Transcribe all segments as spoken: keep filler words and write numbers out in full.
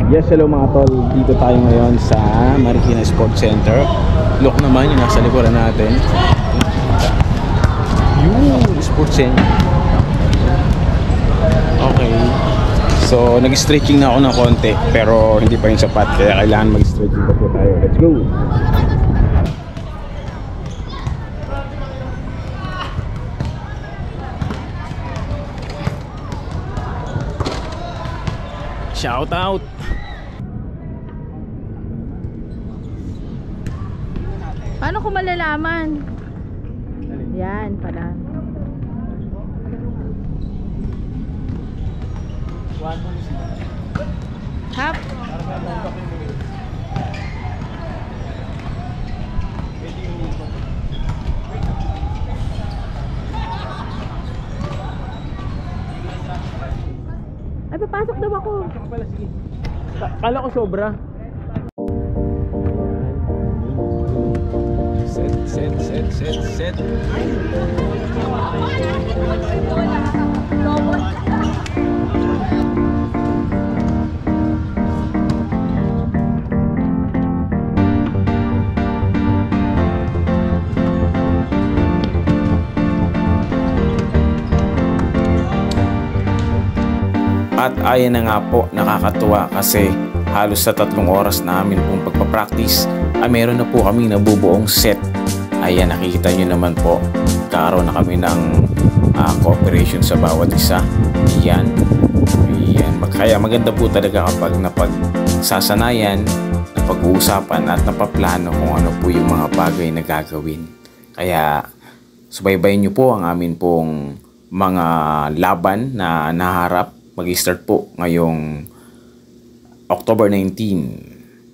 Yes, hello mga tol. Dito tayo ngayon sa Marikina Sports Center. Look naman yung nasa likuran natin. Yung Sports Center. Okay. So, nag-stretching na ako ng konti. Pero hindi pa yung sapat. Kaya kailangan mag-stretching pa po tayo. Let's go! Shout out! Paano ko malalaman? Yan pala. Hap. Ay, papasok daw ako. Kala ko sobra. Set, set, set, set, set. At ayan na nga po, nakakatuwa kasi halos sa tatlong oras namin pong pagpapractice ay meron na po kami nabubuong set. Ayan, nakikita nyo naman po, karoon na kami ng uh, cooperation sa bawat isa. Ayan, ayan. Kaya maganda po talaga kapag napagsasanayan, napag-uusapan at napaplano kung ano po yung mga bagay na gagawin. Kaya subaybayin nyo po ang amin pong mga laban na naharap. Mag-start po ngayong October nineteenth.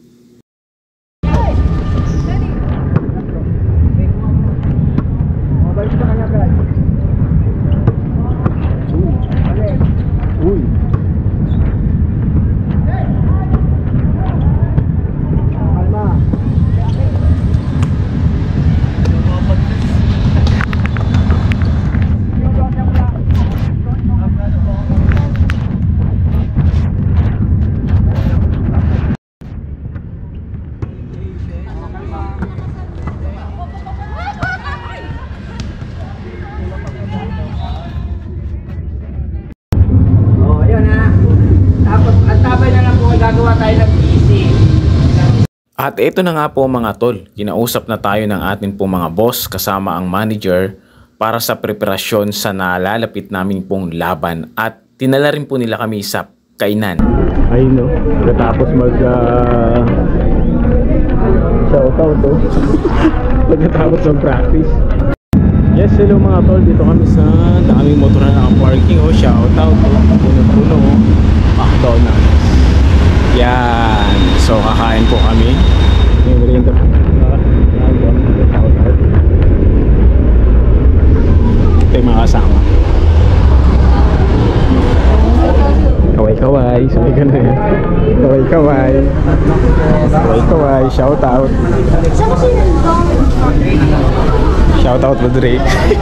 At ito na nga po mga tol, kinausap na tayo ng atin po mga boss kasama ang manager para sa preparasyon sa nalalapit namin pong laban at tinala rin po nila kami sa kainan. Ay no, pagkatapos mag uh, shout out to pagkatapos ng practice. Yes, hello mga tol, dito kami sa daming motor na naka-parking. Oh, shout out to puno-puno McDonald's. Yan, so kakain po kami. Ito yung mga kasama. Kaway-kaway, sabi ka na yan. Kaway-kaway. Kaway-kaway, shout out. Shout out to Drake.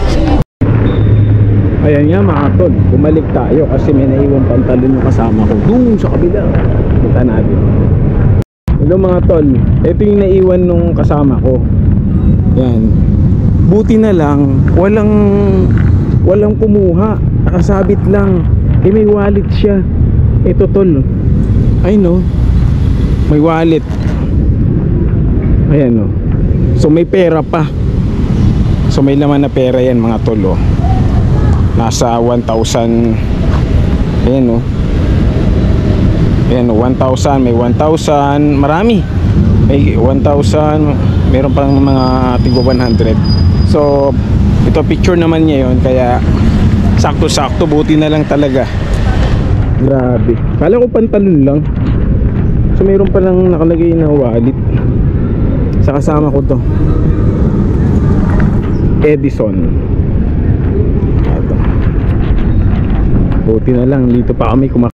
Ayan nga mga tol, bumalik tayo kasi may naiwan pantalon yung kasama ko doon sa kabila. Punta natin. Hello mga tol, ito yung naiwan nung kasama ko. Yan. Buti na lang, walang walang kumuha. Nakasabit lang. Eh may wallet siya. Ito tol. Ay no. May wallet. Ayan no. So may pera pa. So may laman na pera yan mga tol oh. Nasa one thousand. Ayan no. Ayan no, one thousand, may one thousand, marami. May one thousand, meron pang mga tigwa one hundred. So ito picture naman niya yon, kaya sakto-sakto, buti na lang talaga. Grabe. Kala ko pantalon lang. So meron pa lang nakalagay na wallet. Sa kasama ko to, Edison. Ito. Buti na lang dito pa kami kumakain.